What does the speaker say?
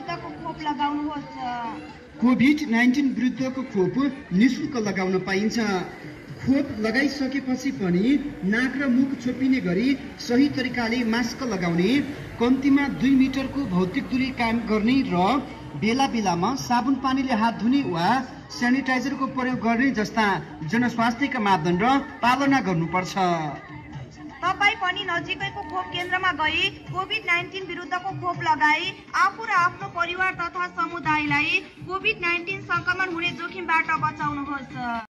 विरुद्धको खोप लगाउनुहोस्। कोभिड-19 विरुद्धको खोप निःशुल्क लगाउन पाइन्छ। खोप लगाइसकेपछि पनि नाक र मुख छोपिने गरी सही तरिकाले मास्क लगाउने, कम्तीमा 2 मिटरको भौतिक दूरी कायम गर्ने र बेला बेलामा साबुन पानीले हात धुने वा सेनिटाइजरको प्रयोग गर्ने जस्ता जनस्वास्थ्यका मापदण्ड पालना गर्नुपर्छ। तपाई पनि नजिकैको खोप केन्द्रमा गई कोभिड-19 विरुद्धको खोप लगाई आफू र आफ्नो परिवार तथा समुदायलाई कोभिड-19 संक्रमण हुने जोखिमबाट बचाउनुहोस्।